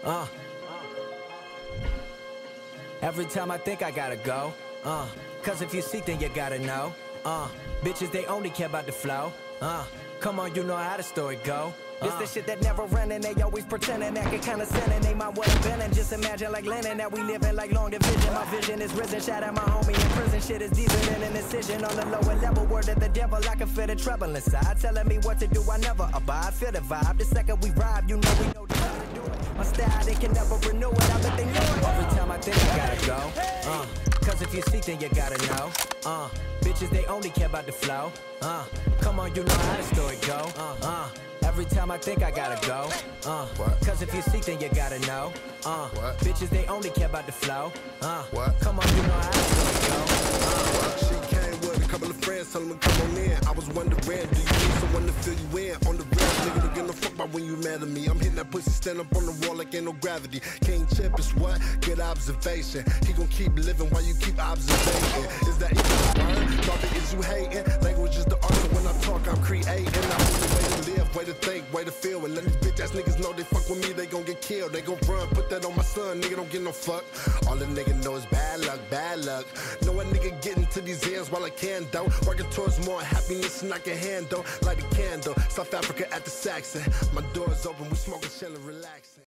Every time I think I gotta go, cause if you seek then you gotta know, bitches they only care about the flow, come on, you know how the story go. This the shit that never run and they always pretending, acting kinda sinning. They might would've been and just imagine like Lennon that we living like long division. My vision is risen, shout out my homie in prison. Shit is deeper than an incision on the lower level. Word of the devil, I can feel the trouble inside, telling me what to do. I never abide. Feel the vibe. The second we ride, you know we know the how to do it. My style they can never renew it. I bet they know it. Every time I think I gotta go, cause if you seek then you gotta know, bitches they only care about the flow, come on, you know how the story go, every time I think I gotta go, cause if you seek then you gotta know, bitches they only care about the flow, come on, you know how the story go. She came with a couple of friends, told them to come on in. I was wondering, do you need someone to fill you in? On the real, nigga don't give no fuck about when you mad at me. I'm hitting that pussy, stand up on the wall like ain't no gravity. King Chip is what? Good observation. He gon' keep living while you keep observing. Is that even a word? Thought is you hating? Language is the art, so when I talk, I'm creating. I'm the way to live, way to think, way to feel. And let these bitch ass niggas know they fuck with me, they gon' get killed. They gon' run, put that on my son, nigga don't get no fuck. All the nigga know is bad luck, bad luck. Know a nigga getting to these ends while I can, though. Working towards more happiness than I can handle. Light a candle, South Africa at the Saxon. My door's open, we smoking, chillin', relaxing.